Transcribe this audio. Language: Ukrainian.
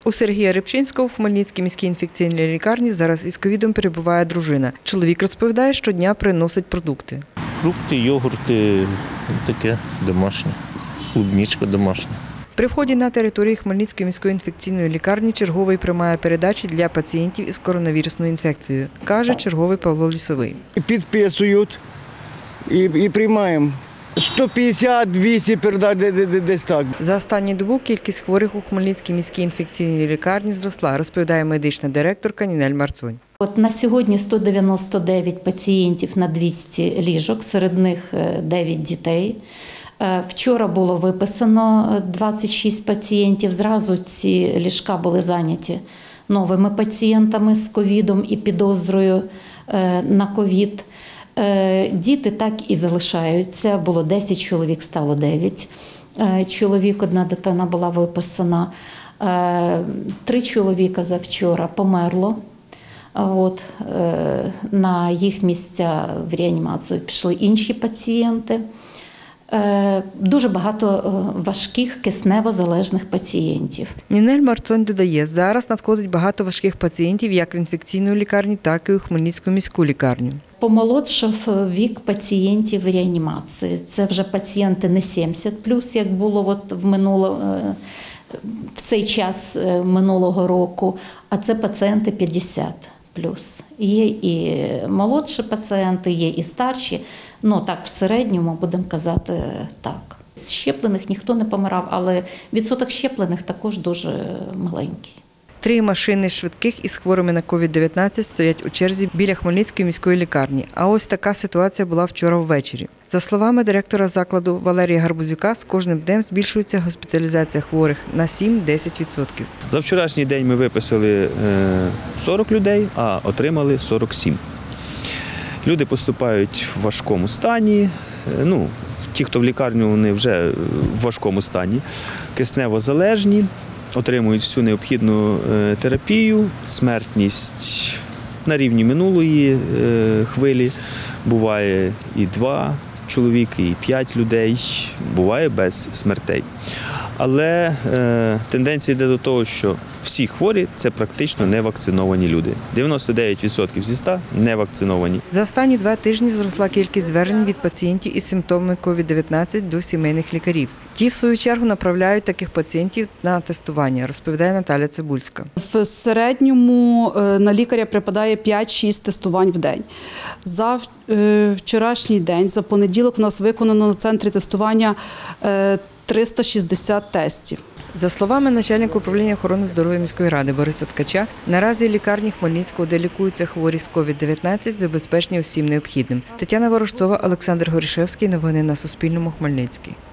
У Сергія Рибчинського в Хмельницькій міській інфекційній лікарні зараз із ковідом перебуває дружина. Чоловік розповідає, щодня приносить продукти. Фрукти, йогурти, таке домашнє, клубничка домашня. При вході на територію Хмельницької міської інфекційної лікарні черговий приймає передачі для пацієнтів із коронавірусною інфекцією, каже черговий Павло Лісовий. Підписують і приймаємо. 150-200 передач десь так. За останню добу кількість хворих у Хмельницькій міській інфекційній лікарні зросла, розповідає медична директорка Нінель Марцонь. На сьогодні 199 пацієнтів на 200 ліжок, серед них 9 дітей. Вчора було виписано 26 пацієнтів, зразу ці ліжка були зайняті новими пацієнтами з ковідом і підозрою на ковід. Діти так і залишаються, було 10 чоловік, стало 9 чоловік, одна дитина була виписана. 3 чоловіка завчора померло. На їх місця в реанімацію пішли інші пацієнти. Дуже багато важких кисневозалежних пацієнтів. Нінель Марцонь додає, зараз надходить багато важких пацієнтів як в інфекційну лікарню, так і у Хмельницьку міську лікарню. Помолодшав вік пацієнтів в реанімації. Це вже пацієнти не 70+, як було в цей час минулого року, а це пацієнти 50+. Є і молодші пацієнти, є і старші, так в середньому, будемо казати, так. З щеплених ніхто не помирав, але відсоток щеплених також дуже маленький. 3 машини швидких із хворими на COVID-19 стоять у черзі біля Хмельницької міської лікарні. А ось така ситуація була вчора ввечері. За словами директора закладу Валерія Гарбузюка, з кожним днем збільшується госпіталізація хворих на 7-10%. За вчорашній день ми виписали 40 людей, а отримали 47. Люди поступають в важкому стані. Ті, хто в лікарню, вони вже в важкому стані, кисневозалежні, отримують всю необхідну терапію, смертність на рівні минулої хвилі. Буває і 2 чоловіки, і 5 людей, буває без смертей. Але тенденція йде до того, що всі хворі – це практично невакциновані люди. 99% зі 100 – невакциновані. За останні 2 тижні зросла кількість звернень від пацієнтів із симптомами COVID-19 до сімейних лікарів. Ті, в свою чергу, направляють таких пацієнтів на тестування, розповідає Наталя Цибульська. В середньому на лікаря припадає 5-6 тестувань в день. За вчорашній день, за понеділок, в нас виконано на центрі тестування 360 тестів. За словами начальника управління охорони здоров'я міської ради Бориса Ткача, наразі лікарні Хмельницького, де лікуються хворі з COVID-19, забезпечені усім необхідним. Тетяна Ворожцова, Олександр Горішевський. Новини на Суспільному. Хмельницький.